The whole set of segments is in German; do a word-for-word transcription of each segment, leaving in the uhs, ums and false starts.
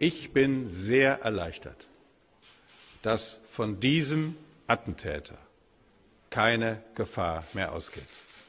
Ich bin sehr erleichtert, dass von diesem Attentäter keine Gefahr mehr ausgeht.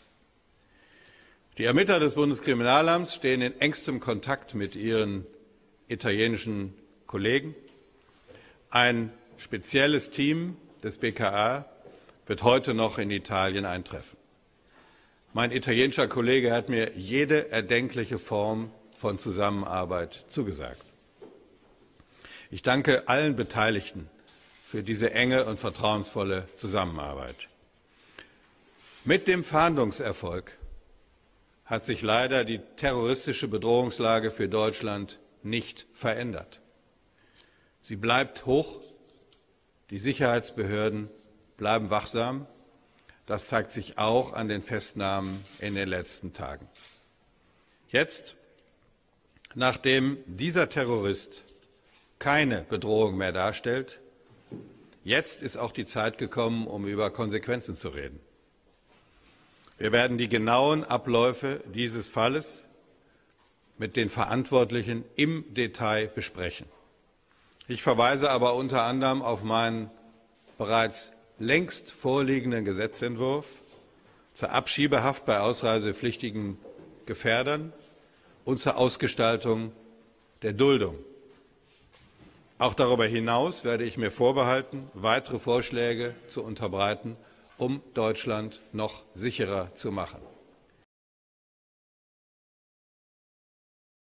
Die Ermittler des Bundeskriminalamts stehen in engstem Kontakt mit ihren italienischen Kollegen. Ein spezielles Team des B K A wird heute noch in Italien eintreffen. Mein italienischer Kollege hat mir jede erdenkliche Form von Zusammenarbeit zugesagt. Ich danke allen Beteiligten für diese enge und vertrauensvolle Zusammenarbeit. Mit dem Fahndungserfolg hat sich leider die terroristische Bedrohungslage für Deutschland nicht verändert. Sie bleibt hoch. Die Sicherheitsbehörden bleiben wachsam. Das zeigt sich auch an den Festnahmen in den letzten Tagen. Jetzt, nachdem dieser Terrorist keine Bedrohung mehr darstellt, jetzt ist auch die Zeit gekommen, um über Konsequenzen zu reden. Wir werden die genauen Abläufe dieses Falles mit den Verantwortlichen im Detail besprechen. Ich verweise aber unter anderem auf meinen bereits längst vorliegenden Gesetzentwurf zur Abschiebehaft bei ausreisepflichtigen Gefährdern und zur Ausgestaltung der Duldung. Auch darüber hinaus werde ich mir vorbehalten, weitere Vorschläge zu unterbreiten, um Deutschland noch sicherer zu machen.